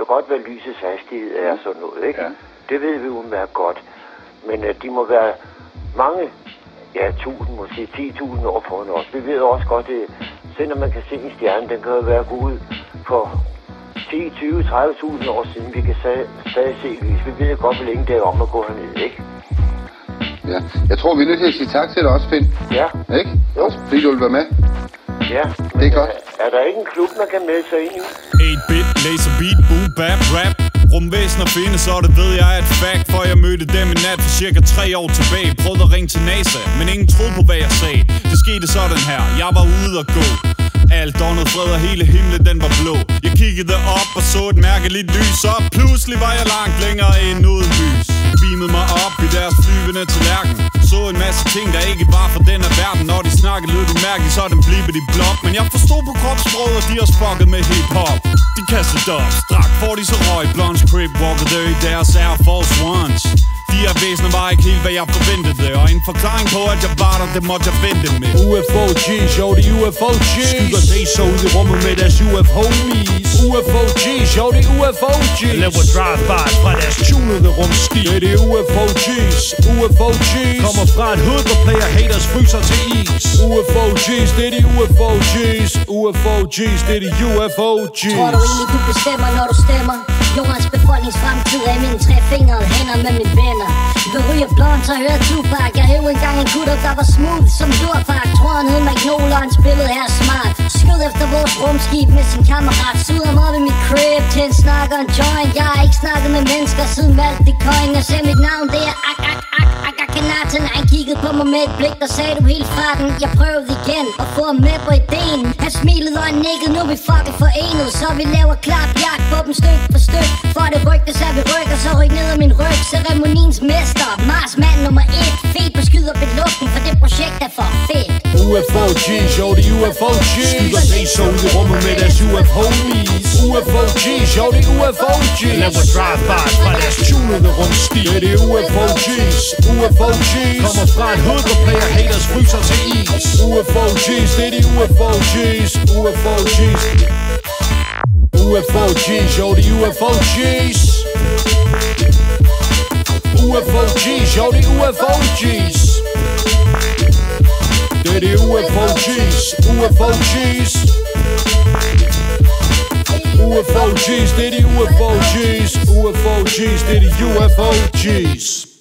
ved godt, hvad lysets hastighed er sådan noget, ikke? Ja. Det ved vi udmærket godt. Men de må være mange, 1000, måske 10.000 år foran os. Vi ved også godt, at selvom man kan se en stjerne, den kan jo være gået for 10, 20, 30.000 år siden. Vi kan stadig se lys. Vi ved godt, hvor længe det er om at gå herned, ikke? Ja, jeg tror, vi er nødt til at sige tak til dig også, Finn. Ja. Ikke? Også fordi du vil være med. Ja, men det er godt. Er der ikke en klub, man kan melde sig ind i? 8-bit, laser beat, boom, bap, rap. Rumvæsener findes, og det ved jeg er et fact. For jeg mødte dem i nat for cirka 3 år tilbage. Prøvede at ringe til NASA, men ingen troede på hvad jeg sagde. Det skete sådan her, jeg var ude at gå. Alt åndet fred og hele himlen den var blå. Jeg kiggede op og så et mærkeligt lys. Og pludselig var jeg langt længere end uden lys. Beamede mig op i deres flyvende tallerken. Så en masse ting der ikke var for den her verden. Når de snakkede lidt umærkeligt, så den blippet i blop. Men jeg forstod på kropssproget, og de har spokket med hiphop. De kastede op, strak for de så røg. Blondes crib walkede der i deres Air Force Ones. De her væsener var ikke helt hvad jeg forventede. Og en forklaring på at jeg var der, det måtte jeg vente med. UFO-G's, jo det UFO-G's. Skyder laser ud i rummet med deres UFO-mies. UFO-G's, jo det UFO-G's. Laver drive-by fra deres tunede rumskib. Det er UFO-G's, UFO-G's. Kommer fra et hood, hvor player haters fryser til is. UFO-G's, det er de UFO-G's. UFO-G's, det er de UFO-G's. Tror du egentlig du bestemmer når du stemmer? Jordens befolkningsfremtid er i mine 3 fingre hænder med mine venner. Vi ryger blondt og hører Tupac. Jeg hævde engang en kutter der var smooth som jordfak. Tror han hed Magnolia, hans billede er smart. Skød efter vores rumskib med sin kammerat. Suder ham op i mit crib til en snakker en joint. Jeg har ikke snakket med mennesker siden Malte Coin. Jeg sagde mit navn, det er Akanaten. Han kiggede på mig med et blik, der sagde du helt fra den. Jeg prøvede igen og få ham med på ideen. Han smilede og nikkede, nu er vi fucking forenet. Så vi laver klart jagt på dem styk for styk. For det rygtes at vi rykker, så ryk ned ad min ryg. Ceremoniens mester, Marsmand nummer 1. Fedt beskyder beluften, for det projekt er for fedt. UFO-G's, jo det UFO-G's. Skyder laser ud i rummet med deres UFO-mies. UFO-G's, jo det UFO-G's. Laver drive-by fra deres tunede rumskib. Det er UFO-G's, UFO-G's. Kommer fra et hood, hvor player haters fryser til is. UFO-G's, det er de UFO-G's. UFO-G's. UFO-G's, jo det UFO-G's. UFO-G's, jo det UFO-G's. Det er de UFO-G's, UFO-G's. UFO-G's, det er de UFO-G's. UFO-G's, det er de UFO-G's.